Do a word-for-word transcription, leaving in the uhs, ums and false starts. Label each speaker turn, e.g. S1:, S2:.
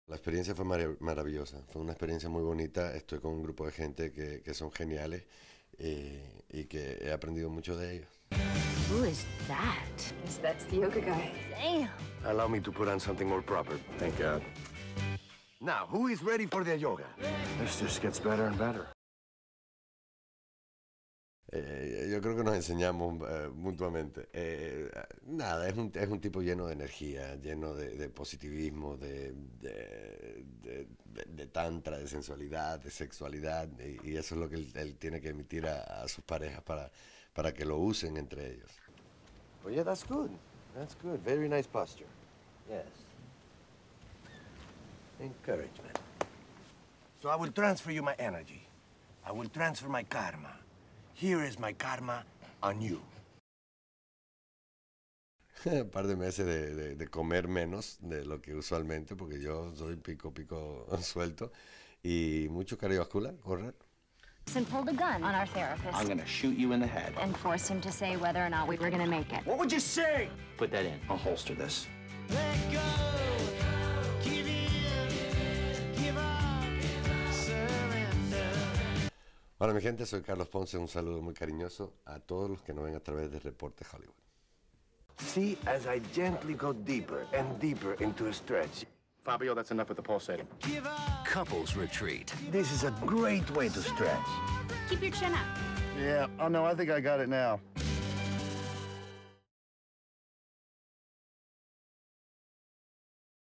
S1: La experiencia fue marav- maravillosa, fue una experiencia muy bonita. Estoy con un grupo de gente que, que son geniales eh, y que he aprendido mucho de ellos.
S2: Who is that?
S3: Yes, that's the yoga guy.
S2: Damn.
S4: Allow me to put on something more proper. Thank God. Now, who is ready for the yoga? This just gets better and better.
S1: Eh, yo creo que nos enseñamos eh, mutuamente. Eh, nada, es un, es un tipo lleno de energía, lleno de, de positivismo, de, de, de, de- de tantra, de sensualidad, de sexualidad, y, y eso es lo que él, él tiene que emitir a, a sus parejas para, para que lo usen entre ellos.
S4: Oh, yeah, that's good. That's good. Very nice posture. Yes. Encouragement. So I will transfer you my energy. I will transfer my karma. Here is my karma on you.
S1: Un par de meses de, de- de comer menos de lo que usualmente, porque yo soy pico, pico suelto, y mucho cardiovascular, correr.
S2: And pulled a gun on our therapist
S5: I'm gonna shoot you in the head.
S2: and force him to say whether or not we were gonna make it.
S4: What would you say?
S5: Put that in. I'll holster this.
S1: Hola mi gente, soy Carlos Ponce, un saludo muy cariñoso a todos los que nos ven a través de Reporte Hollywood.
S4: See, as I gently go deeper and deeper into a stretch.
S6: Fabio, that's enough with the pulsating.
S7: Couples Retreat.
S4: This is a great way to stretch.
S2: Keep your chin up.
S6: Yeah, oh no, I think I got it now.